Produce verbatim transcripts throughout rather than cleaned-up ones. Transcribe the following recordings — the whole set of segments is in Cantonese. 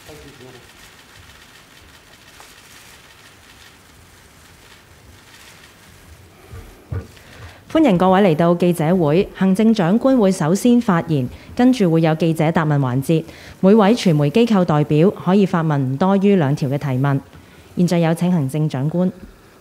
歡迎各位嚟到記者會，行政長官會首先發言，跟住會有記者答問環節。每位傳媒機構代表可以發問唔多於兩條嘅提問。現在有請行政長官。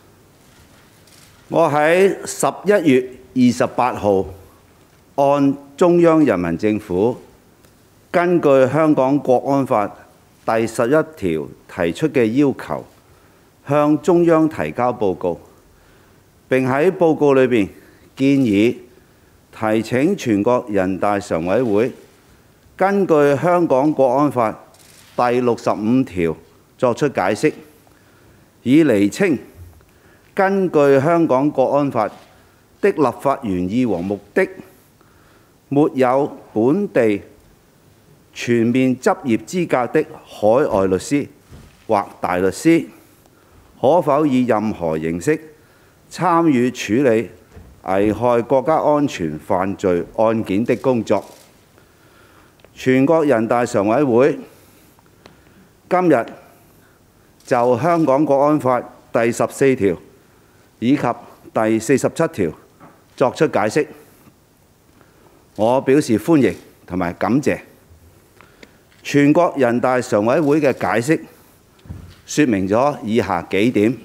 我喺十一月二十八號按中央人民政府根據香港國安法第十一條提出嘅要求，向中央提交報告，並喺報告裏邊建議提請全國人大常委會根據香港國安法第六十五條作出解釋，以釐清根據香港國安法的立法原意和目的，沒有本地全面執業資格的海外律師或大律師，可否以任何形式參與處理危害國家安全犯罪案件的工作。全國人大常委會今日就香港國安法第十四條以及第四十七條作出解釋，我表示歡迎同埋感謝。全國人大常委會嘅解釋說明咗以下幾點：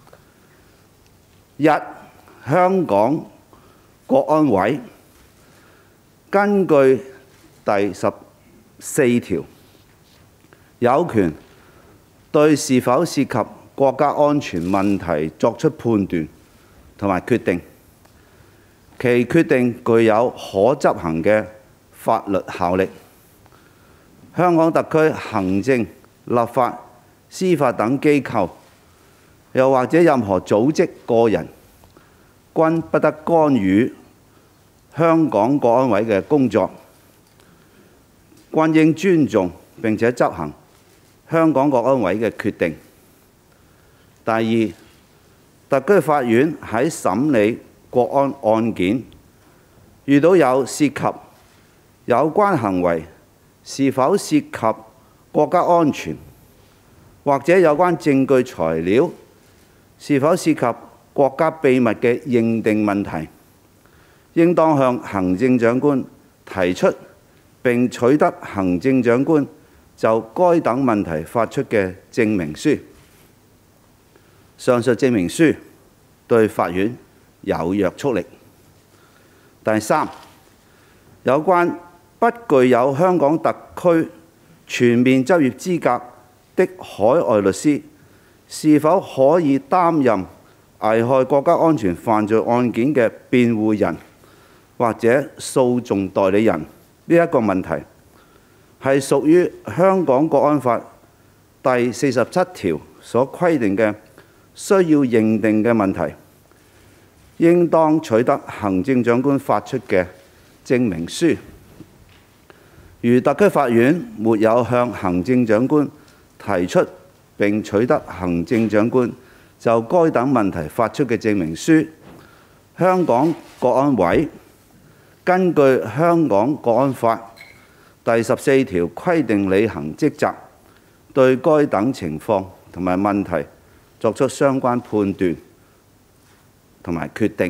一、香港國安委根據第十四條有權對是否涉及國家安全問題作出判斷同埋決定，其決定具有可執行嘅法律效力。香港特區行政、立法、司法等機構，又或者任何組織、個人，均不得干預香港國安委嘅工作，均應尊重並且執行香港國安委嘅決定。第二，特區法院喺審理國安案件，遇到有涉及有關行為是否涉及國家安全，或者有關證據材料是否涉及國家秘密嘅認定問題，應當向行政長官提出並取得行政長官就該等問題發出嘅證明書。上述證明書對法院有約束力。第三，有關不具有香港特區全面執業資格的海外律師是否可以擔任危害國家安全犯罪案件嘅辯護人或者訴訟代理人，呢一個問題係屬於香港國安法第四十七條所規定嘅需要認定嘅問題，應當取得行政長官發出嘅證明書。如特區法院沒有向行政長官提出並取得行政長官就該等問題發出嘅證明書，香港國安委根據香港國安法第十四條規定履行職責，對該等情況同埋問題作出相關判斷同埋決定。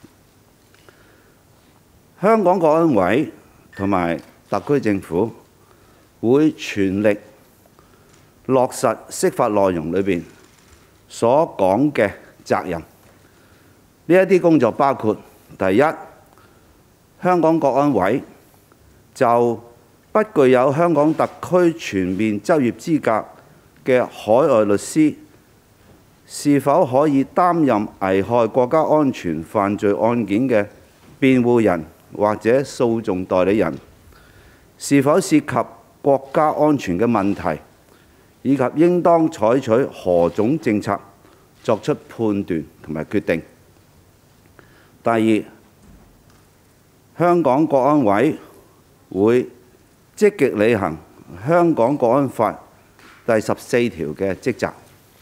香港國安委同埋特區政府會全力落實釋法內容裏邊所講嘅責任。呢一啲工作包括：第一，香港國安委就不具有香港特區全面執業資格嘅海外律師是否可以擔任危害國家安全犯罪案件嘅辯護人或者訴訟代理人，是否涉及國家安全嘅問題，以及應當採取何種政策作出判斷同埋決定。第二，香港國安委會積極履行香港國安法第十四條嘅職責，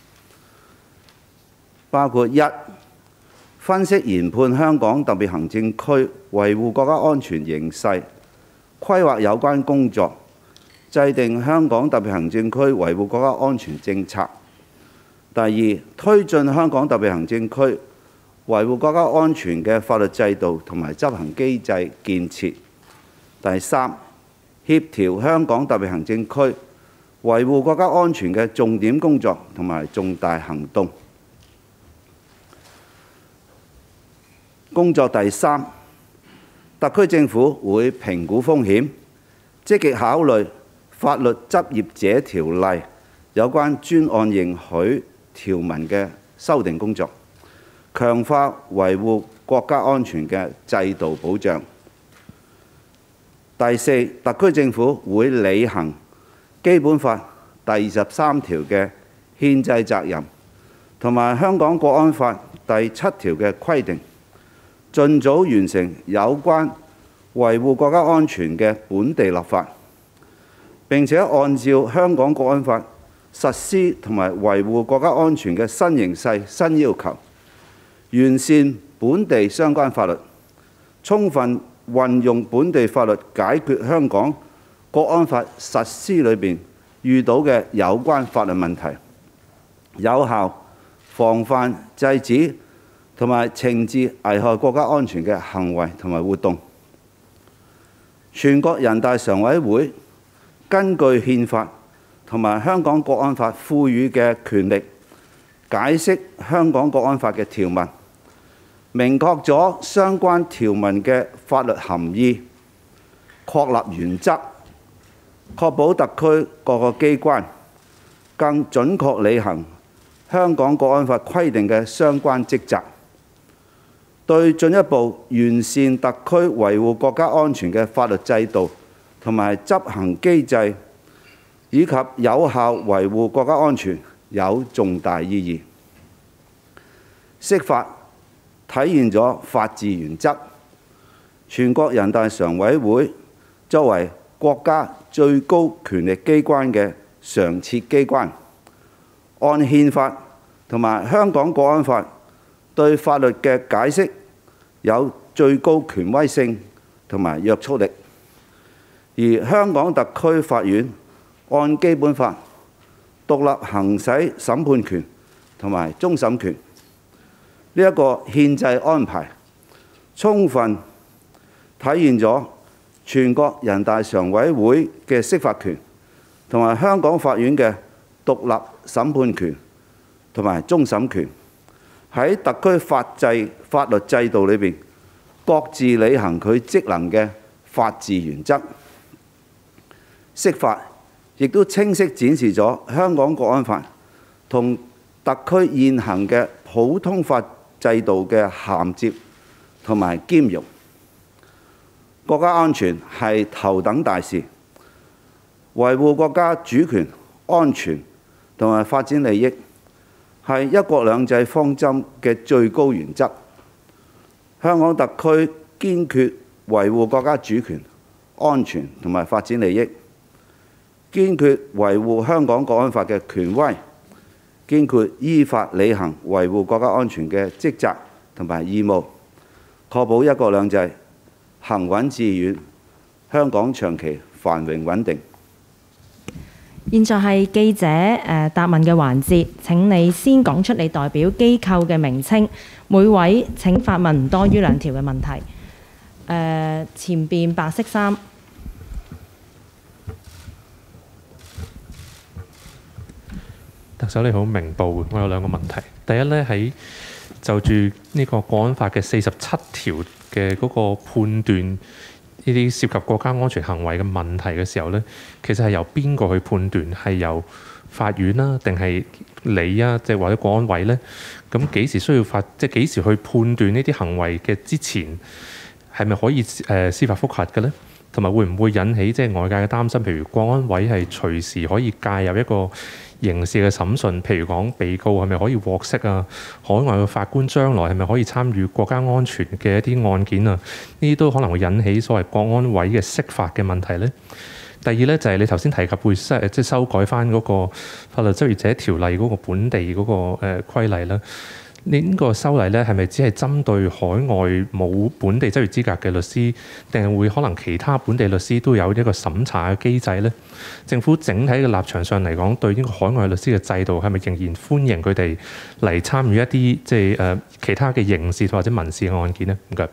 包括一、分析研判香港特別行政區維護國家安全形勢，規劃有關工作， 制定香港特別行政區維護國家安全政策。第二，推進香港特別行政區維護國家安全嘅法律制度同埋執行機制建設。第三，協調香港特別行政區維護國家安全嘅重點工作同埋重大行動。工作第三，特區政府會評估風險，積極考慮法律執業者條例有關專案認許條文嘅修訂工作，強化維護國家安全嘅制度保障。第四，特區政府會履行基本法第二十三條嘅憲制責任，同埋香港國安法第七條嘅規定，盡早完成有關維護國家安全嘅本地立法，並且按照香港國安法實施同埋維護國家安全嘅新形勢、新要求，完善本地相關法律，充分運用本地法律解決香港國安法實施裏邊遇到嘅有關法律問題，有效防範、制止同埋懲治危害國家安全嘅行為同埋活動。全國人大常委會根據憲法同埋香港國安法賦予嘅權力，解釋香港國安法嘅條文，明確咗相關條文嘅法律含義，確立原則，確保特區各個機關更準確履行香港國安法規定嘅相關職責。對進一步完善特區維護國家安全嘅法律制度同埋執行機制，以及有效維護國家安全有重大意義。釋法體現咗法治原則。全國人大常委會作為國家最高權力機關嘅常設機關，按憲法同埋香港國安法對法律嘅解釋有最高權威性同埋約束力，而香港特區法院按基本法獨立行使審判權同埋終審權。呢一個憲制安排，充分體現咗全國人大常委會嘅釋法權同埋香港法院嘅獨立審判權同埋終審權，喺特區法制法律制度裏邊各自履行佢職能嘅法治原則。釋法亦都清晰展示咗香港國安法同特區現行嘅普通法制度嘅銜接同埋兼容。國家安全係頭等大事，維護國家主權、安全同埋發展利益係一國兩制方針嘅最高原則。香港特區堅決維護國家主權、安全同埋發展利益，堅決維護香港國安法嘅權威，堅決依法履行維護國家安全嘅職責同埋義務，確保一國兩制行穩致遠，香港長期繁榮穩定。 現在係記者誒答問嘅環節，請你先講出你代表機構嘅名稱，每位請發問唔多於兩條嘅問題。誒前邊白色衫。 特首你好，明報，我有兩個問題。第一咧，喺就住呢個國安法嘅四十七條嘅嗰個判斷呢啲涉及國家安全行為嘅問題嘅時候咧，其實係由邊個去判斷？係由法院啦，定係你啊，即係或者國安委咧？咁幾時需要法？即係幾時去判斷呢啲行為嘅之前係咪可以誒司法覆核嘅咧？同埋會唔會引起即係外界嘅擔心？譬如國安委係隨時可以介入一個刑事嘅審訊，譬如講被告係咪可以獲釋啊？海外嘅法官將來係咪可以參與國家安全嘅一啲案件啊？呢啲都可能會引起所謂國安委嘅釋法嘅問題呢。第二呢，就係、是、你頭先提及會即係修改翻嗰個法律執業者條例嗰個本地嗰、那個誒、呃、規例啦。 呢個修例咧係咪只係針對海外冇本地執業資格嘅律師，定係會可能其他本地律師都有一個審查嘅機制呢？政府整體嘅立場上嚟講，對呢個海外律師嘅制度係咪仍然歡迎佢哋嚟參與一啲即係誒其他嘅刑事或者民事嘅案件呢？唔該。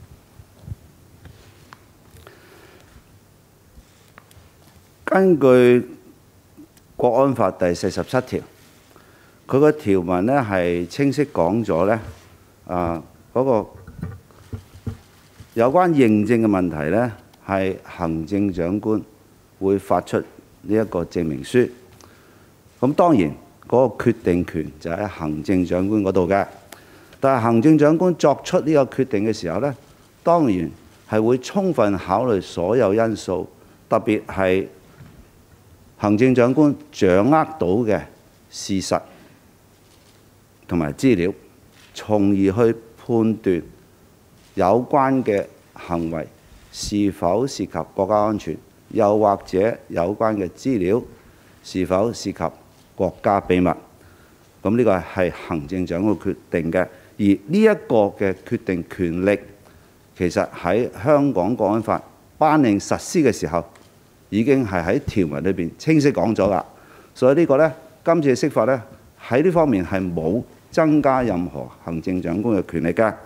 根據國安法第四十七條，佢個條文咧係清晰講咗咧，啊嗰、那個有關認證嘅問題咧，係行政長官會發出呢一個證明書。咁當然嗰、那個決定權就喺行政長官嗰度嘅，但係行政長官作出呢個決定嘅時候咧，當然係會充分考慮所有因素，特別係行政長官掌握到嘅事實同埋資料，從而去判斷有關嘅行為是否涉及國家安全，又或者有關嘅資料是否涉及國家秘密。咁呢個係行政長官決定嘅，而呢一個嘅決定權力，其實喺香港國安法頒令實施嘅時候，已經係喺條文裏邊清晰講咗啦。所以呢個呢，今次嘅釋法呢，喺呢方面係冇增加任何行政長官嘅權力㗎。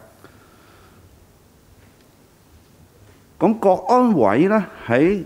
咁國安委呢，喺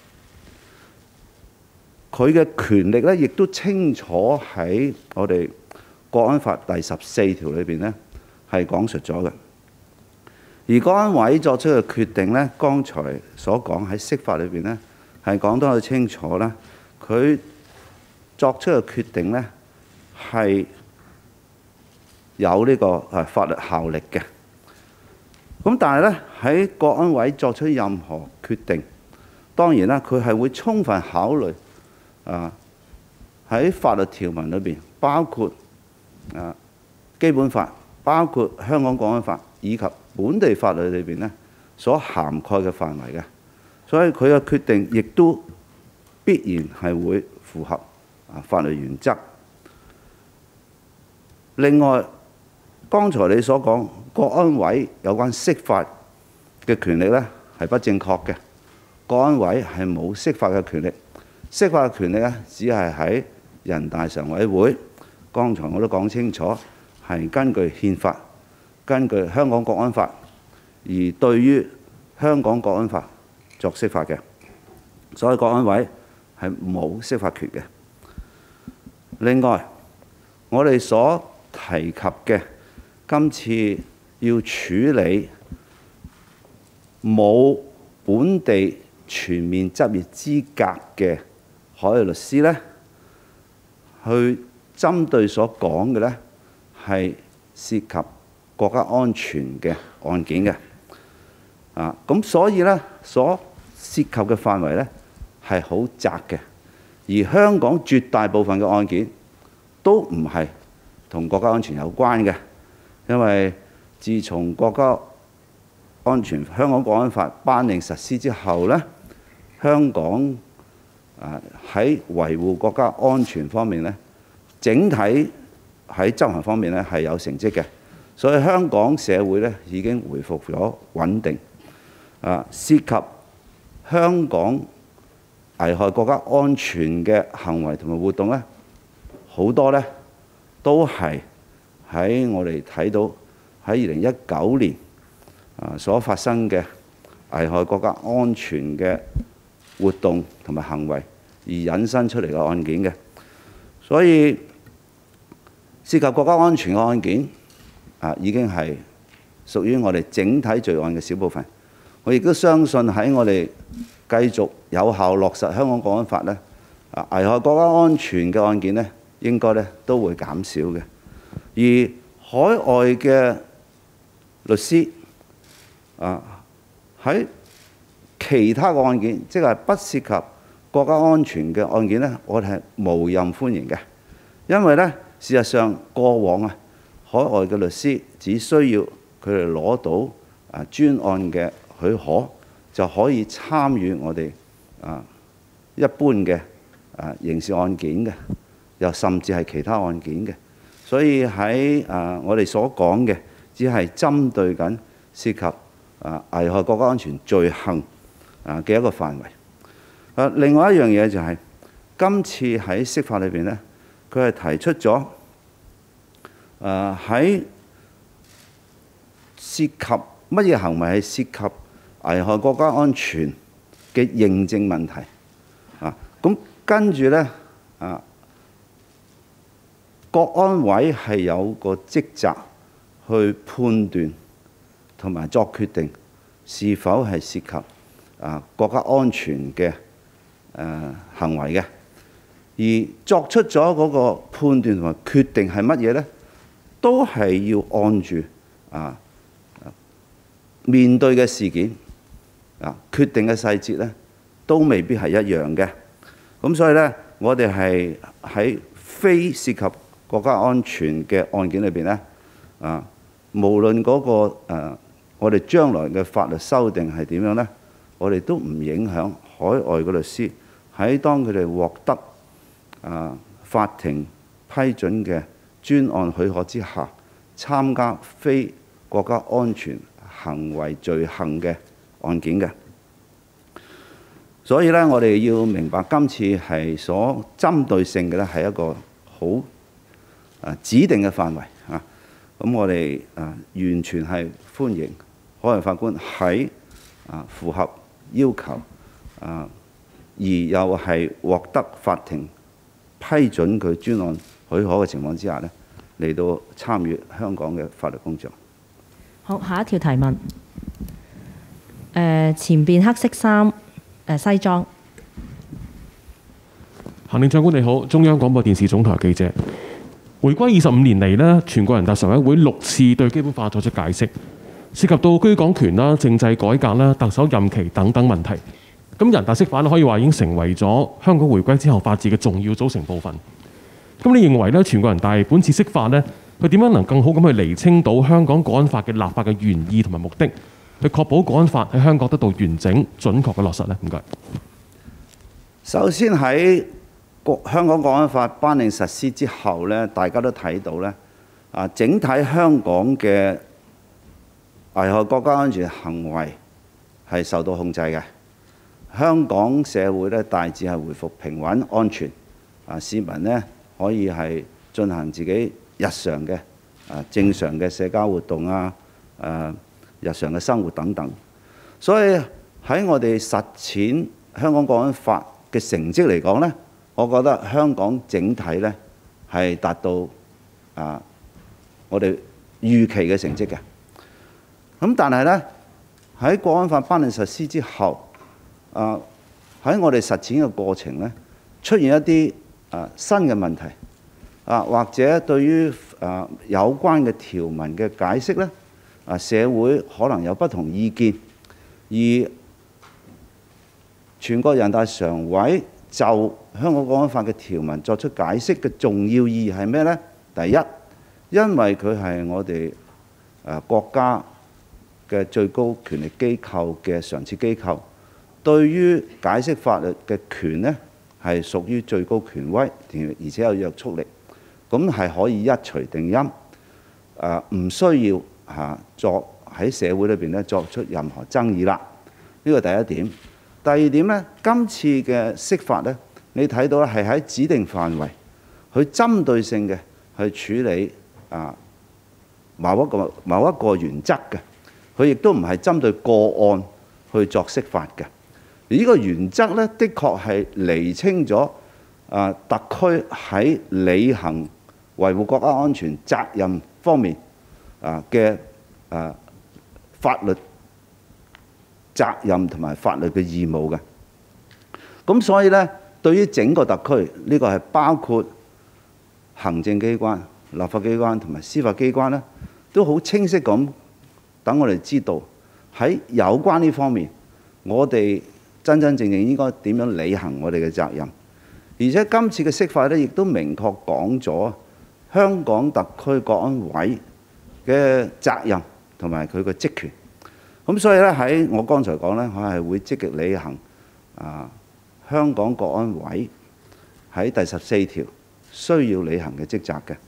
佢嘅權力呢，亦都清楚喺我哋國安法第十四條裏邊呢係講述咗嘅。而國安委作出嘅決定呢，剛才所講喺釋法裏邊呢，係講得好清楚啦。佢作出嘅決定呢，係有呢個誒法律效力嘅。咁但係咧，喺國安委作出任何決定，當然啦，佢係會充分考慮啊喺法律條文裏邊，包括啊基本法，包括香港國安法以及本地法律裏邊咧所涵蓋嘅範圍嘅。所以佢嘅決定亦都必然係會符合啊法律原則。另外，剛才你所講國安委有關釋法嘅權力呢係不正確嘅。國安委係冇釋法嘅權力，釋法嘅權力呢只係喺人大常委會。剛才我都講清楚，係根據憲法、根據香港國安法而對於香港國安法作釋法嘅，所以國安委係冇釋法權嘅。另外，我哋所提及嘅今次要處理冇本地全面執業資格嘅海外律師呢，去針對所講嘅呢係涉及國家安全嘅案件嘅。啊，咁所以呢，所涉及嘅範圍呢係好窄嘅，而香港絕大部分嘅案件都唔係同國家安全有關嘅，因為自從國家安全香港國安法頒令實施之後呢，香港啊喺維護國家安全方面呢，整體喺執行方面呢係有成績嘅，所以香港社會呢已經回復咗穩定。啊，涉及香港危害國家安全嘅行為同埋活動呢，好多呢都係喺我哋睇到喺二零一九年啊所發生嘅危害國家安全嘅活動同埋行為而引申出嚟嘅案件嘅，所以涉及國家安全嘅案件啊已經係屬於我哋整體罪案嘅小部分。我亦都相信喺我哋繼續有效落實香港國安法呢，啊危害國家安全嘅案件呢，應該呢都會減少嘅。而海外嘅律師啊喺其他嘅案件，即係不涉及國家安全嘅案件呢，我哋係無任歡迎嘅。因為呢，事實上過往啊，海外嘅律師只需要佢哋攞到啊專案嘅許可就可以參與我哋啊一般嘅啊刑事案件嘅，又甚至係其他案件嘅。 所以喺啊我哋所講嘅，只係針對緊涉及啊危害國家安全罪行啊嘅一個範圍。啊，另外一樣嘢就係今次喺釋法裏邊咧，佢係提出咗啊喺涉及乜嘢行為係涉及危害國家安全嘅認證問題啊。咁跟住咧啊，國安委係有個職責去判斷同埋作決定是否係涉及啊國家安全嘅誒行為嘅，而作出咗嗰個判斷同埋決定係乜嘢咧，都係要按住啊面對嘅事件啊決定嘅細節咧，都未必係一樣嘅。咁所以咧，我哋係喺非涉及國家安全嘅案件裏邊咧，啊，無論嗰個誒我哋將來嘅法律修訂係點樣咧，我哋都唔影響海外嘅律師喺當佢哋獲得啊法庭批准嘅專案許可之下，參加非國家安全行為罪行嘅案件嘅。所以咧，我哋要明白今次係所針對性嘅咧，係一個好啊指定嘅範圍啊。咁我哋啊完全係歡迎海外法官喺啊符合要求啊，而又係獲得法庭批准佢專案許可嘅情況之下咧，嚟到參與香港嘅法律工作。 好，下一條提問。誒、呃，前邊黑色衫。誒西裝。 行政長官你好，中央廣播電視總台記者。回歸二十五年嚟呢，全國人大常委會六次對基本法作出解釋，涉及到居港權啦、政制改革啦、特首任期等等問題。咁人大釋法可以話已經成為咗香港回歸之後法治嘅重要組成部分。咁你認為呢，全國人大本次釋法呢，佢點樣能更好咁去釐清到香港國安法嘅立法嘅原意同埋目的？去確保國安法喺香港得到完整準確嘅落實呢？唔該。 首先喺香港國安法頒令實施之後呢，大家都睇到呢，啊，整體香港嘅危害國家安全行為係受到控制嘅。香港社會呢，大致係回復平穩安全，啊，市民呢，可以係進行自己日常嘅啊正常嘅社交活動啊，誒日常嘅生活等等。所以喺我哋實踐香港國安法嘅成績嚟講呢，我覺得香港整體呢係達到啊我哋預期嘅成績嘅。咁但係呢，喺國安法頒令實施之後，啊喺我哋實踐嘅過程呢，出現一啲啊新嘅問題啊，或者對於啊有關嘅條文嘅解釋呢，啊社會可能有不同意見，而全國人大常委就香港國安法嘅條文作出解釋嘅重要意義係咩呢？第一，因為佢係我哋誒國家嘅最高權力機構嘅常設機構，對於解釋法律嘅權呢係屬於最高權威，而且有約束力，咁係可以一錘定音，誒唔需要嚇作喺社會裏邊咧作出任何爭議啦。呢個第一點。第二點呢，今次嘅釋法呢，你睇到咧係喺指定範圍，去針對性嘅去處理啊某一個某一個原則嘅，佢亦都唔係針對個案去作釋法嘅。而呢個原則呢，的確係釐清咗啊特區喺履行維護國家安全責任方面啊嘅啊法律責任同埋法律嘅義務嘅。咁所以呢，對於整個特區，呢個係包括行政機關、立法機關同埋司法機關呢，都好清晰咁等我哋知道喺有關呢方面，我哋真真正正應該點樣履行我哋嘅責任。而且今次嘅釋法呢，亦都明確講咗香港特區國安委嘅責任同埋佢嘅職權。咁所以咧，喺我剛才講咧，我係會積極履行啊香港國安委喺第十四條需要履行嘅職責嘅。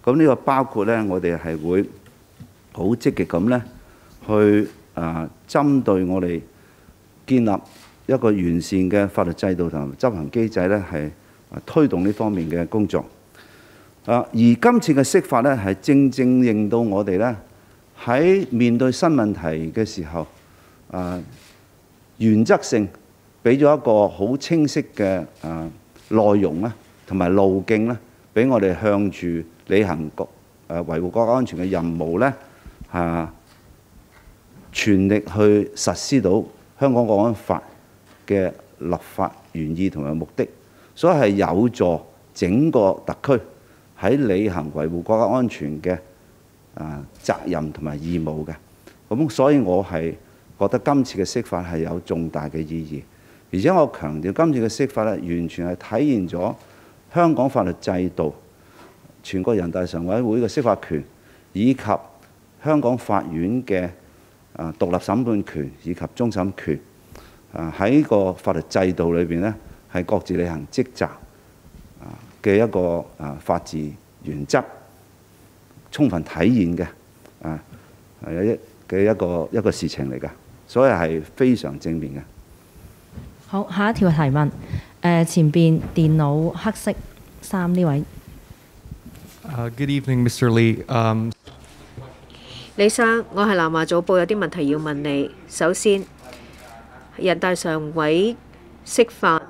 咁呢個包括呢，我哋係會好積極咁呢去啊，針對我哋建立一個完善嘅法律制度同埋執行機制呢，係推動呢方面嘅工作。啊，而今次嘅釋法呢，係正正令到我哋呢喺面對新問題嘅時候，啊，原則性俾咗一個好清晰嘅啊內容啦，同埋路徑咧，俾我哋向住履行國誒維護國家安全嘅任務咧，啊，全力去實施到香港國安法嘅立法原意同埋目的，所以係有助整個特區喺履行維護國家安全嘅啊責任同埋義務嘅。咁所以我係覺得今次嘅釋法係有重大嘅意義，而且我強調今次嘅釋法咧，完全係體現咗香港法律制度、全國人大常委會嘅釋法權，以及香港法院嘅啊獨立審判權以及終審權啊喺個法律制度裏邊咧，係各自履行職責啊嘅一個啊法治原則充分體現嘅啊係一嘅一個一個事情嚟㗎，所以係非常正面嘅。 好，下一條提問，誒、呃、前邊電腦黑色衫呢位。 Uh, good evening, Mister Lee. Um, 李生，我係南華早報，有啲問題要問你。首先，人大常委釋法，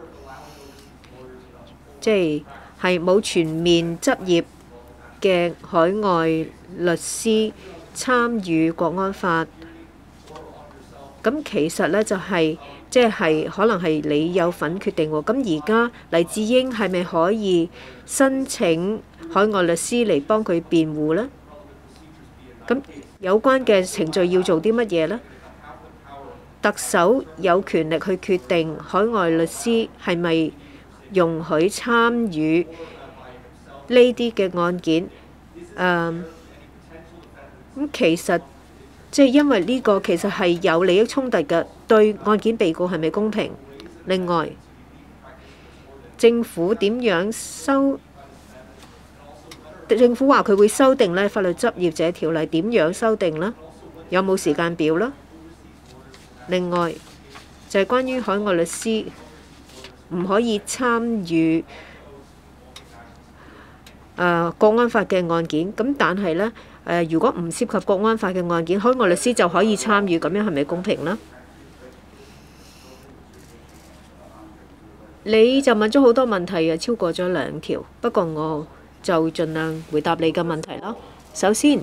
即係係冇全面執業嘅海外律師參與國安法。咁其實呢，就係、是。即係可能係你有份決定喎。咁而家黎智英係咪可以申請海外律師嚟幫佢辯護呢？咁有關嘅程序要做啲乜嘢呢？特首有權力去決定海外律師係咪容許參與呢啲嘅案件。誒，咁其實即係因為呢個其實係有利益衝突嘅。對案件被告係咪公平？另外，政府點樣修？政府話佢會修訂呢法律執業者條例，點樣修訂呢？有冇時間表呢？另外就係關於海外律師唔可以參與誒國安法嘅案件，咁但係呢，誒如果唔涉及國安法嘅案件，海外律師就可以參與，咁樣係咪公平呢？你就問咗好多問題啊，超過咗兩條。不過我就盡量回答你嘅問題啦。首先，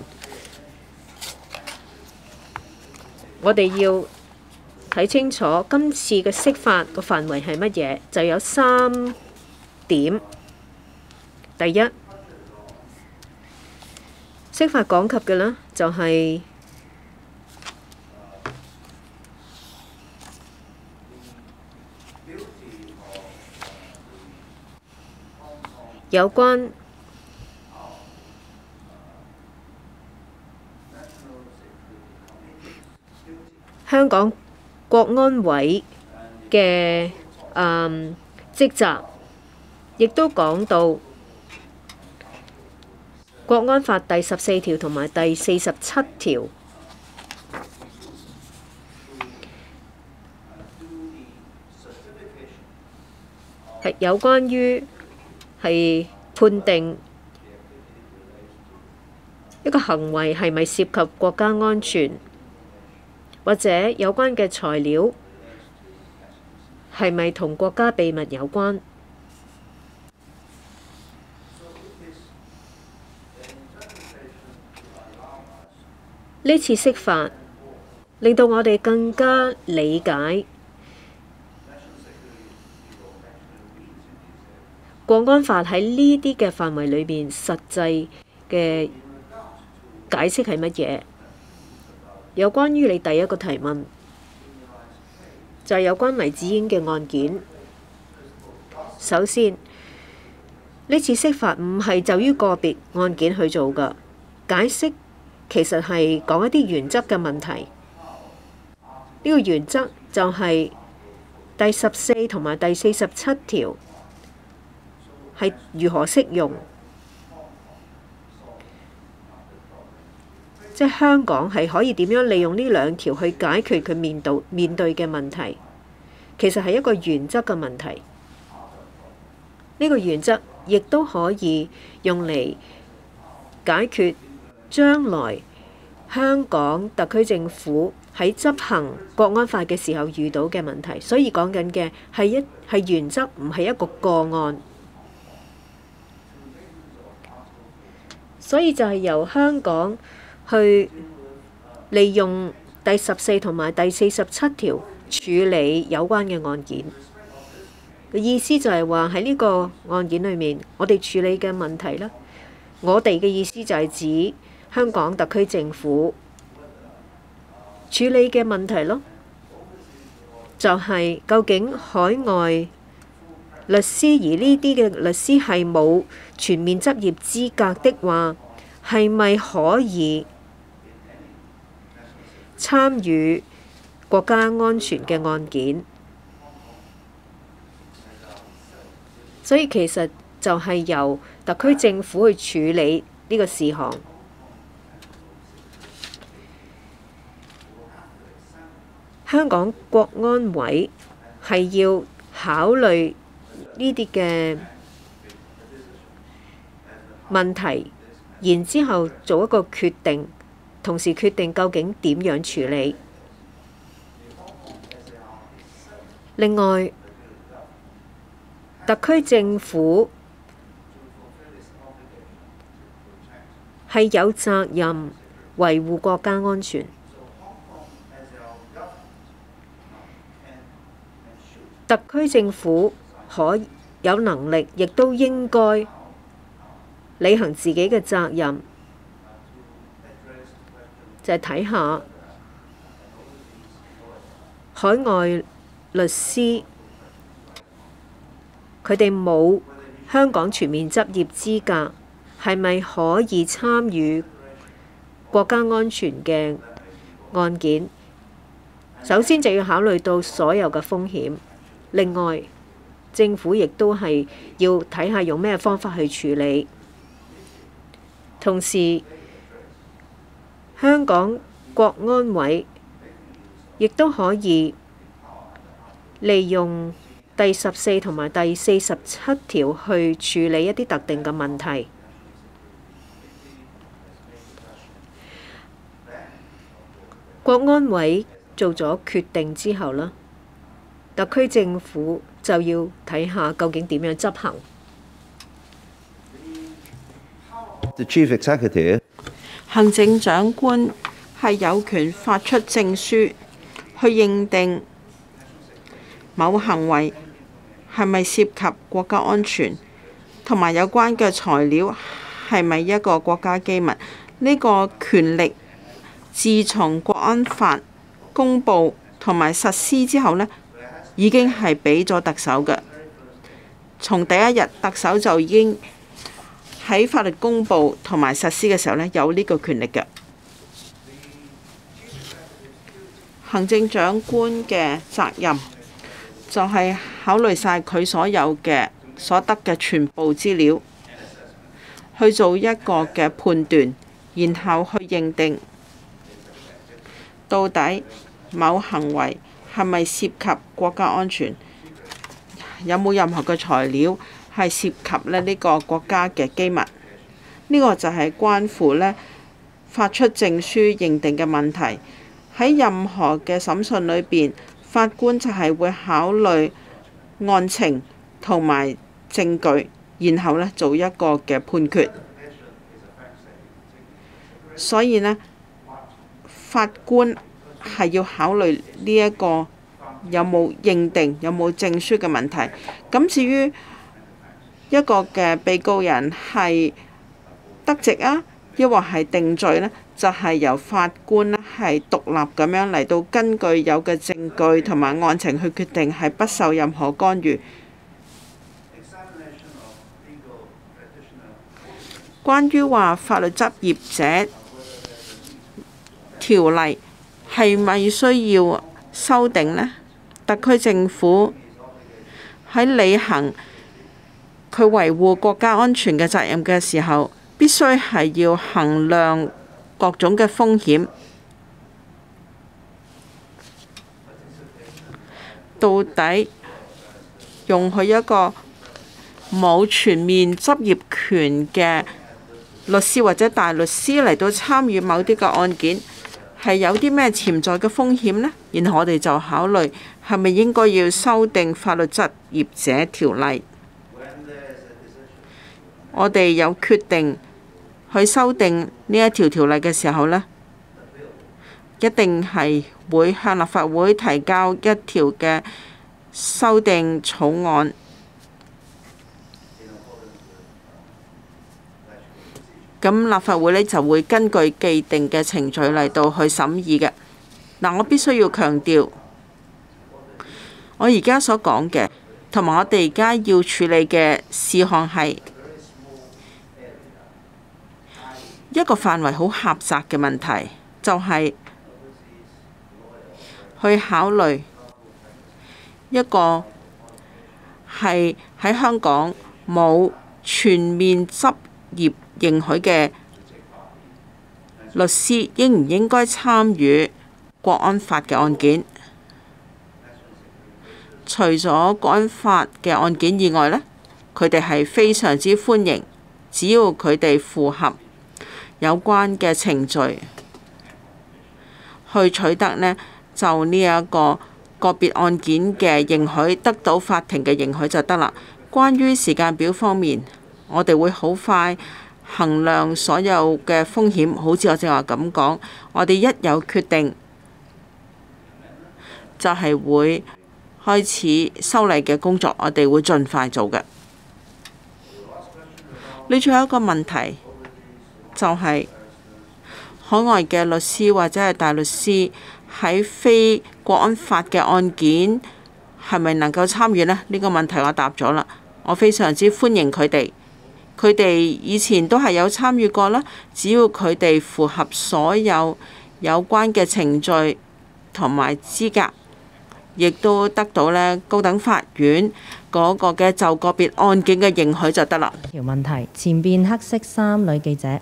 我哋要睇清楚今次嘅釋法個範圍係乜嘢，就有三點。第一，釋法講及嘅呢，就係有關香港國安委嘅誒職責，亦都講到國安法第十四條同埋第四十七條係有關於係判定一個行為係咪涉及國家安全，或者有關嘅材料係咪同國家秘密有關。呢次釋法令到我哋更加理解國安法喺呢啲嘅範圍裏邊實際嘅解釋係乜嘢？有關於你第一個提問，就係有關黎智英嘅案件。首先，呢次釋法唔係就於個別案件去做㗎，解釋其實係講一啲原則嘅問題。呢個原則就係第十四同埋第四十七條係如何適用。 即係香港係可以點樣利用呢兩條去解決佢面對面對嘅問題，其實係一個原則嘅問題。呢個原則亦都可以用嚟解決將來香港特區政府喺執行國安法嘅時候遇到嘅問題。所以講緊嘅係一係原則，唔係一個個案。所以就係由香港去利用第十四同埋第四十七條處理有關嘅案件。意思就係話喺呢個案件裏面，我哋處理嘅問題啦，我哋嘅意思就係指香港特區政府處理嘅問題咯，就係究竟海外律師，而呢啲嘅律師係冇全面執業資格的話，係咪可以參與國家安全嘅案件？所以其實就係由特區政府去處理呢個事項。香港國安委係要考慮呢啲嘅問題，然之後做一個決定，同時決定究竟點樣處理。另外，特區政府係有責任維護國家安全。特區政府可有能力，亦都應該履行自己嘅責任，就係睇下海外律師佢哋冇香港全面執業資格，係咪可以參與國家安全嘅案件？首先就要考慮到所有嘅風險。另外，政府亦都係要睇下用咩方法去處理。同時，香港國安委亦都可以利用第十四同埋第四十七條去處理一啲特定嘅問題。國安委做咗決定之後呢，特區政府就要睇下究竟點樣執行。 The Chief Executive 行政長官係有權發出證書，去認定某行為係咪涉及國家安全，同埋有關嘅材料係咪一個國家機密。呢個權力自從國安法公佈同埋實施之後呢，已經係俾咗特首嘅。從第一日，特首就已經喺法律公佈同埋實施嘅時候呢，有呢個權力嘅。行政長官嘅責任就係考慮晒佢所有嘅所得嘅全部資料，去做一個嘅判斷，然後去認定到底某行為係咪涉及國家安全，有冇任何嘅材料係涉及咧呢個國家嘅機密。呢個就係關乎呢發出證書認定嘅問題。喺任何嘅審訊裏邊，法官就係會考慮案情同埋證據，然後呢做一個嘅判決。所以呢，法官係要考慮呢一個有冇認定、有冇證書嘅問題。咁至於一個嘅被告人係得直啊，抑或係定罪呢，就係由法官呢係獨立咁樣嚟到根據有嘅證據同埋案情去決定，係不受任何干預。關於話法律執業者條例係咪需要修訂呢？特區政府喺履行佢維護國家安全嘅責任嘅時候，必須係要衡量各種嘅風險。到底容許一個冇全面執業權嘅律師或者大律師嚟到參與某啲嘅案件，係有啲咩潛在嘅風險呢？然後我哋就考慮係咪應該要修訂法律執業者條例。我哋有決定去修訂呢一條條例嘅時候呢，一定係會向立法會提交一條嘅修訂草案。咁立法會呢就會根據既定嘅程序嚟到去審議嘅。嗱，我必須要強調，我而家所講嘅同埋我哋而家要處理嘅事項係一個範圍好狹窄嘅問題，就係去考慮一個係喺香港冇全面執業認許嘅律師應唔應該參與國安法嘅案件？除咗國安法嘅案件以外呢，佢哋係非常之歡迎，只要佢哋符合有關嘅程序去取得呢，就呢一個個別案件嘅認許，得到法庭嘅認許就得啦。關於時間表方面，我哋會好快衡量所有嘅風險，好似我正話咁講，我哋一有決定就係會開始修例嘅工作，我哋會盡快做嘅。你仲有一個問題，就係海外嘅律師或者係大律師喺非國安法嘅案件係咪能夠參與呢？呢個問題我答咗啦，我非常之歡迎佢哋。佢哋以前都係有參與過啦，只要佢哋符合所有有關嘅程序同埋資格，亦都得到呢高等法院嗰個嘅就個別案件嘅認許就得啦。 條問題，前邊黑色衫女記者。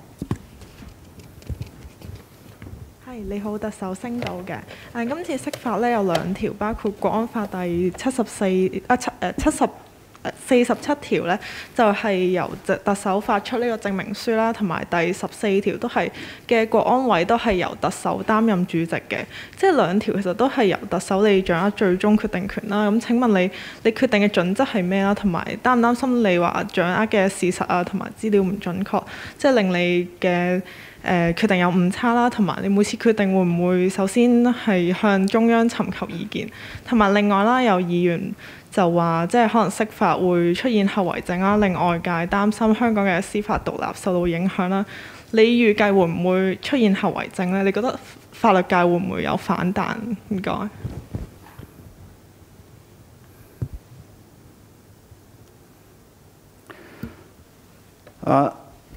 你好，特首星島嘅。誒，今次釋法咧有兩條，包括國安法第七十四啊七誒七十四十七條咧，就係由特首發出呢個證明書啦，同埋第十四條都係嘅國安委都係由特首擔任主席嘅，即係兩條其實都係由特首你掌握最終決定權啦。咁請問你你決定嘅準則係咩啦？同埋擔唔擔心你話掌握嘅事實啊同埋資料唔準確，即係令你嘅誒、呃、決定有誤差啦，同埋你每次決定會唔會首先係向中央尋求意見，同埋另外啦，有議員就話即係可能釋法會出現後遺症啦，令外界擔心香港嘅司法獨立受到影響啦。你預計會唔會出現後遺症呢？你覺得法律界會唔會有反彈？唔該。 啊。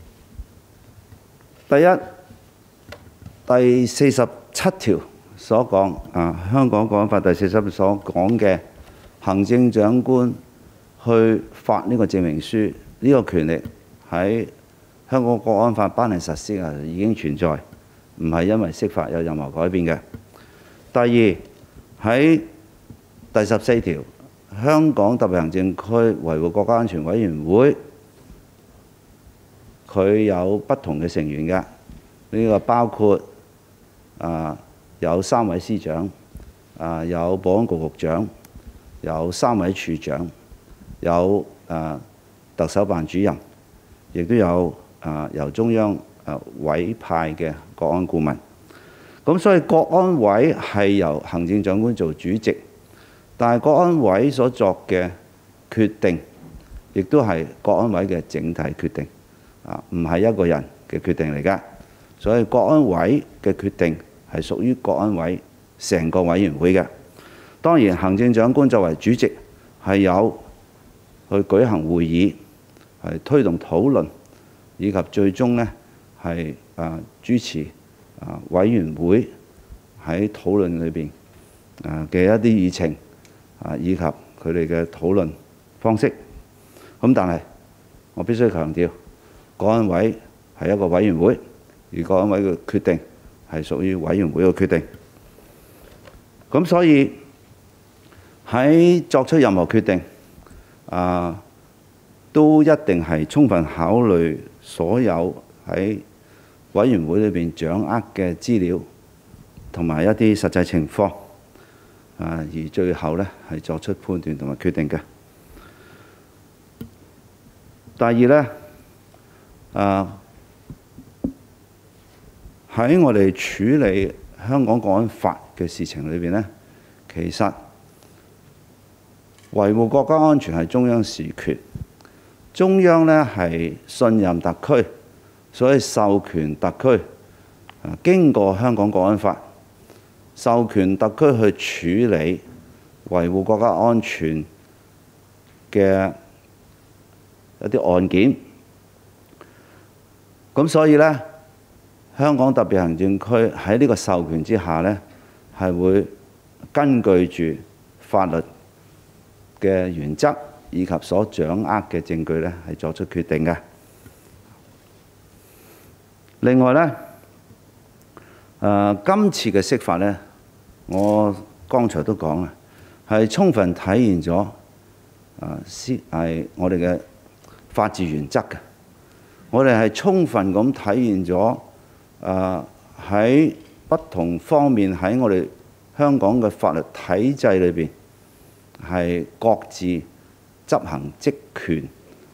第一，第四十七條所講啊，香港國安法第四十七條所講嘅行政長官去發呢個證明書，呢、這個權力喺香港國安法頒令實施啊已經存在，唔係因為釋法有任何改變嘅。第二，喺第十四條，香港特別行政區維護國家安全委員會。佢有不同嘅成員嘅，呢個包括啊有三位司長，啊有保安局局長，有三位處長，有啊特首辦主任，亦都有啊由中央啊委派嘅國安顧問。咁所以國安委係由行政長官做主席，但係國安委所作嘅決定，亦都係國安委嘅整體決定。啊，唔係一個人嘅決定嚟㗎，所以國安委嘅決定係屬於國安委成個委員會嘅。當然，行政長官作為主席係有去舉行會議，係推動討論，以及最終呢係啊主持啊委員會喺討論裏邊啊嘅一啲議程啊，以及佢哋嘅討論方式。咁但係我必須強調。國安委係一個委員會， 而國安委嘅決定係屬於委員會嘅決定。咁所以喺作出任何決定啊，都一定係充分考慮所有喺委員會裏邊掌握嘅資料同埋一啲實際情況啊，而最後呢係作出判斷同埋決定嘅。第二呢，啊喺我哋處理香港國安法嘅事情裏邊呢，其實維護國家安全係中央事權，中央呢係信任特區，所以授權特區啊經過香港國安法，授權特區去處理維護國家安全嘅一啲案件。咁所以呢，香港特別行政區喺呢個授權之下呢，係會根據住法律嘅原則以及所掌握嘅證據呢，係作出決定嘅。另外呢，誒今次嘅釋法呢，我剛才都講啦，係充分體現咗誒係我哋嘅法治原則嘅。我哋係充分咁體現咗誒喺不同方面喺我哋香港嘅法律體制裏邊係各自執行職權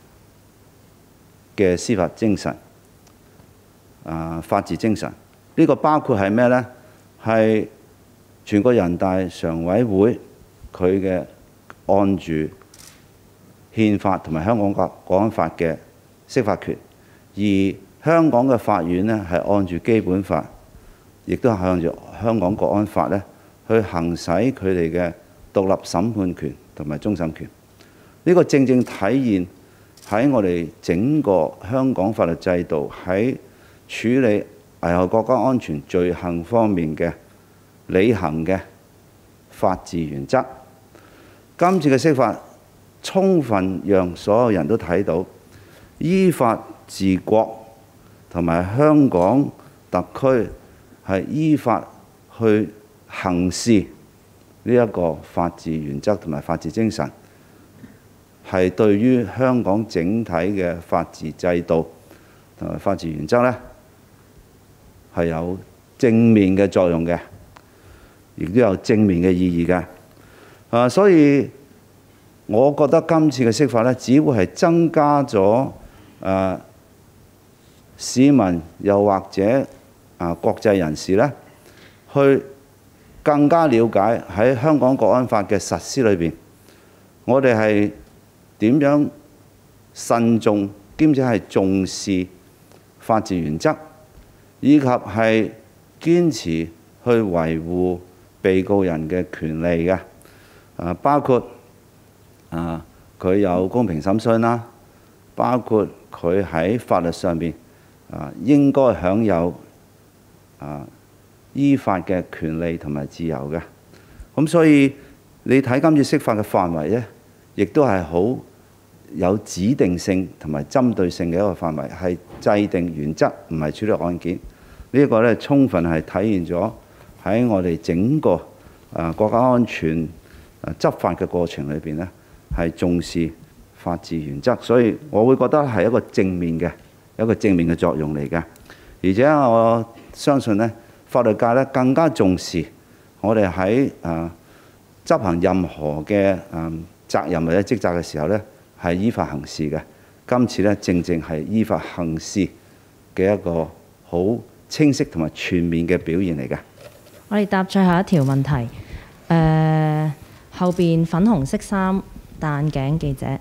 嘅司法精神啊，法治精神。呢個包括係咩呢？係全國人大常委會佢嘅按住憲法同埋香港國國安法嘅釋法權，而香港嘅法院呢係按住基本法，亦都係向住香港國安法呢去行使佢哋嘅獨立審判權同埋終審權。呢個正正體現喺我哋整個香港法律制度喺處理危害國家安全罪行方面嘅履行嘅法治原則。今次嘅釋法充分讓所有人都睇到依法治國同埋香港特區係依法去行事呢一個法治原則同埋法治精神，係對於香港整體嘅法治制度同埋法治原則呢係有正面嘅作用嘅，亦都有正面嘅意義嘅。啊，所以我覺得今次嘅釋法呢，只會係增加咗啊市民又或者啊國際人士呢，去更加了解喺香港國安法嘅實施裏邊，我哋係點樣慎重兼且係重視法治原則，以及係堅持去維護被告人嘅權利嘅。啊，包括啊佢有公平審訊啦，包括佢喺法律上邊啊應該享有啊依法嘅權利同埋自由嘅。咁所以你睇今次釋法嘅範圍呢，亦都係好有指定性同埋針對性嘅一個範圍，係制定原則，唔係處理案件。呢一個呢，充分係體現咗喺我哋整個啊國家安全啊執法嘅過程裏邊呢，係重視法治原則，所以我會覺得係一個正面嘅一個正面嘅作用嚟嘅。而且我相信呢，法律界呢更加重視我哋喺啊執行任何嘅啊責任或者職責嘅時候呢，係依法行事嘅。今次呢，正正係依法行事嘅一個好清晰同埋全面嘅表現嚟嘅。 我哋答最後一條問題。誒、呃，後邊粉紅色衫戴眼鏡記者。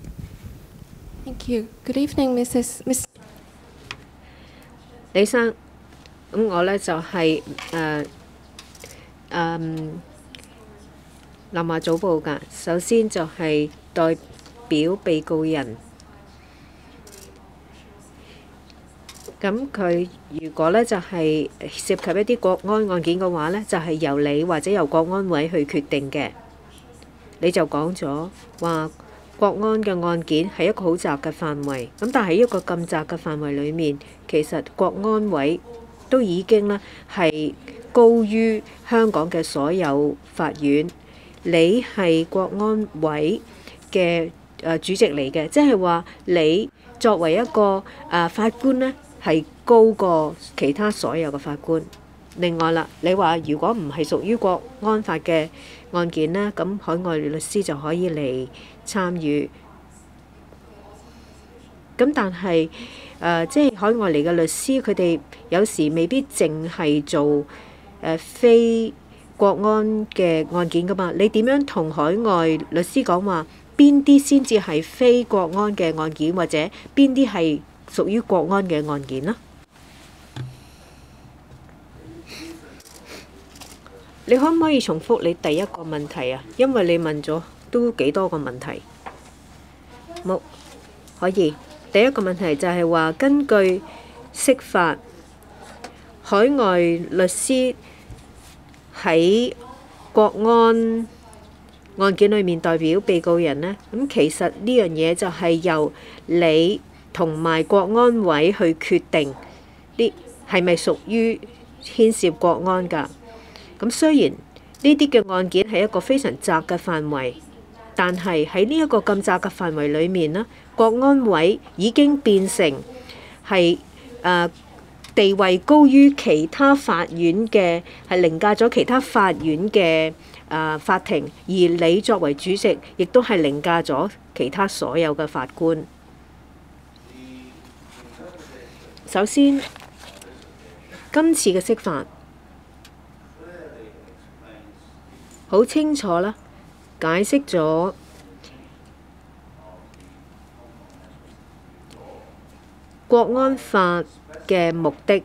Thank you. Good evening, Missus Miss 李生，咁我呢就係誒誒南華早報㗎。首先就係代表被告人，咁佢如果呢就係涉及一啲國安案件嘅話呢，就係由你或者由國安委去決定嘅。你就講咗話國安嘅案件係一個好窄嘅範圍，咁但係一個咁窄嘅範圍裡面，其實國安委都已經咧係高於香港嘅所有法院。你係國安委嘅誒主席嚟嘅，即係話你作為一個誒法官呢，係高過其他所有嘅法官。另外啦，你話如果唔係屬於國安法嘅案件呢，咁海外律師就可以嚟參與。咁但係誒、呃，即係海外嚟嘅律師，佢哋有時未必淨係做誒、呃、非國安嘅案件噶嘛。你點樣同海外律師講話邊啲先至係非國安嘅案件，或者邊啲係屬於國安嘅案件呢？你可唔可以重複你第一個問題啊？因為你問咗都幾多個問題。冇，可以。第一個問題就係話，根據釋法，海外律師喺國安案件裏面代表被告人呢，咁其實呢樣嘢就係由你同埋國安委去決定呢係咪屬於牽涉國安㗎。咁雖然呢啲嘅案件係一個非常窄嘅範圍，但係喺呢一個咁窄嘅範圍裡面呢，國安委已經變成係誒、呃、地位高於其他法院嘅，係凌駕咗其他法院嘅誒、呃、法庭，而你作為主席，亦都係凌駕咗其他所有嘅法官。首先，今次嘅釋法好清楚啦，解釋咗國安法嘅目的。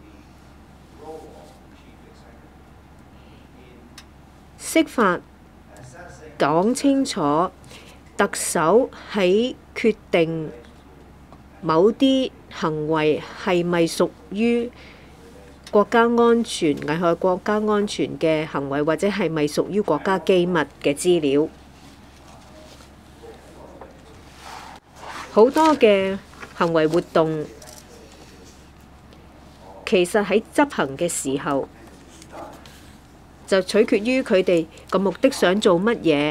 釋法講清楚，特首喺決定某啲行為係咪屬於國家安全、危害國家安全嘅行為，或者係咪屬於國家機密嘅資料。好多嘅行為活動，其實喺執行嘅時候，就取決於佢哋個目的想做乜嘢，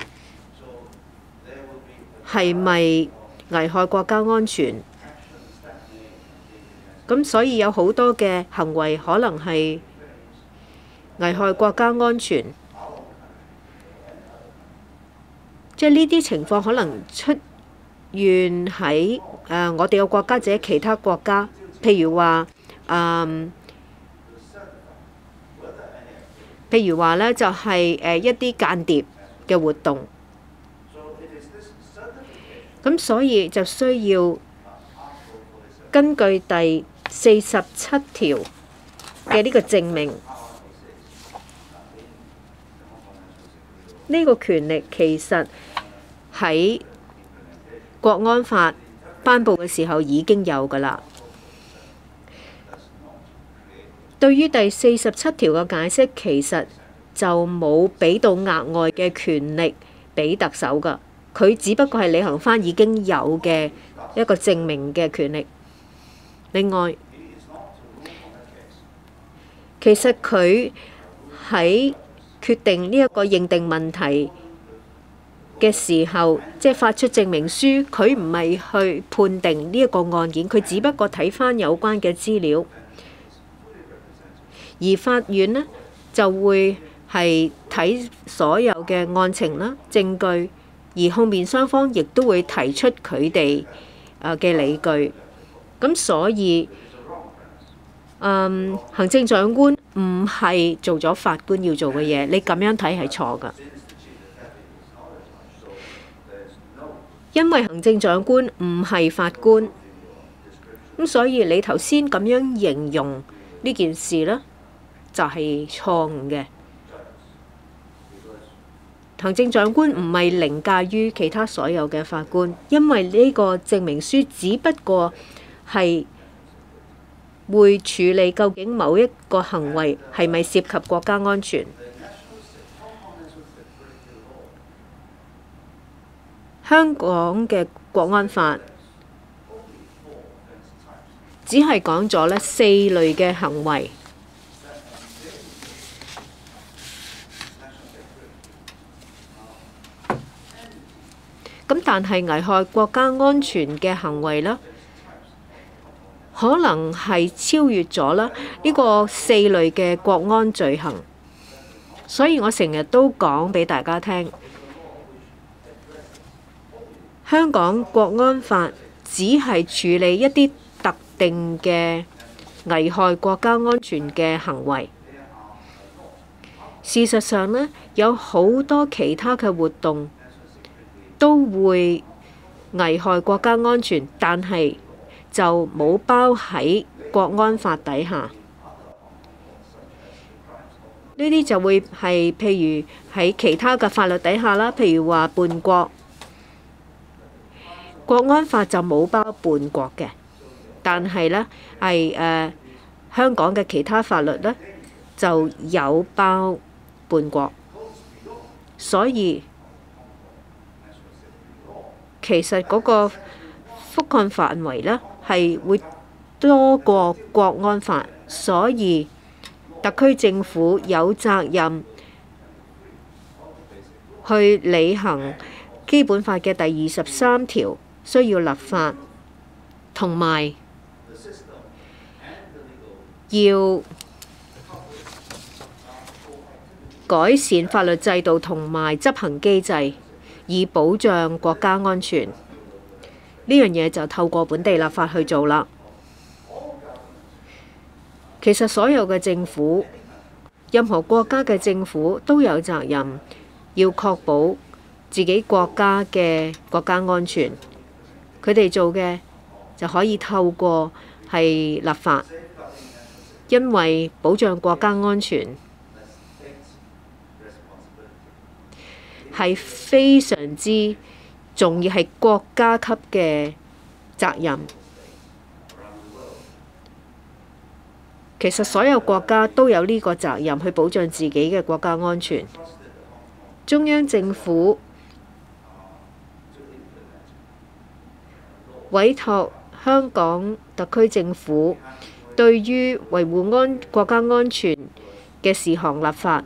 係咪危害國家安全。咁所以有好多嘅行為可能係危害國家安全，即係呢啲情況可能出現喺誒我哋嘅國家或者其他國家，譬如話誒，譬如話咧就係誒一啲間諜嘅活動，咁所以就需要根據第四十七條嘅呢個證明，呢個權力其實喺國安法頒布嘅時候已經有㗎啦。對於第四十七條嘅解釋，其實就冇俾到額外嘅權力俾特首㗎，佢只不過係履行返已經有嘅一個證明嘅權力。另外，其實佢喺決定呢一個認定問題嘅時候，即係發出證明書，佢唔係去判定呢一個案件，佢只不過睇返有關嘅資料，而法院呢就會係睇所有嘅案情啦、證據，而控辯雙方亦都會提出佢哋誒嘅理據。咁所以，嗯，行政長官唔係做咗法官要做嘅嘢，你咁樣睇係錯㗎。因為行政長官唔係法官，咁所以你頭先咁樣形容呢件事呢，就係錯誤嘅。行政長官唔係凌駕於其他所有嘅法官，因為呢個證明書只不過係會處理究竟某一個行為係咪涉及國家安全。 香港嘅國安法只係講咗呢四類嘅行為。咁但係危害國家安全嘅行為啦，可能係超越咗啦呢個四類嘅國安罪行，所以我成日都講俾大家聽，香港國安法只係處理一啲特定嘅危害國家安全嘅行為。事實上呢，有好多其他嘅活動都會危害國家安全，但係就冇包喺國安法底下。呢啲就會係譬如喺其他嘅法律底下啦，譬如話叛國，國安法就冇包叛國嘅，但係呢係誒香港嘅其他法律呢就有包叛國，所以其實嗰個覆蓋範圍呢係會多過國安法，所以特區政府有責任去履行基本法嘅第二十三條，需要立法，同埋要改善法律制度同埋執行機制，以保障國家安全。呢樣嘢就透過本地立法去做啦。其實所有嘅政府，任何國家嘅政府都有責任要確保自己國家嘅國家安全。佢哋做嘅就可以透過係立法，因為保障國家安全係非常之重要，係國家級嘅責任。其實所有國家都有呢個責任去保障自己嘅國家安全。中央政府委託香港特區政府對於維護安國家安全嘅事項立法。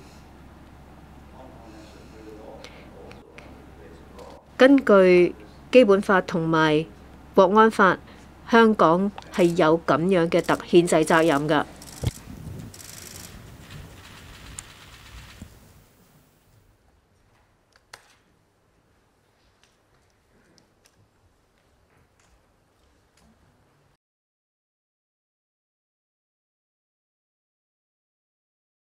根據基本法同埋國安法，香港係有咁樣嘅特憲制責任㗎。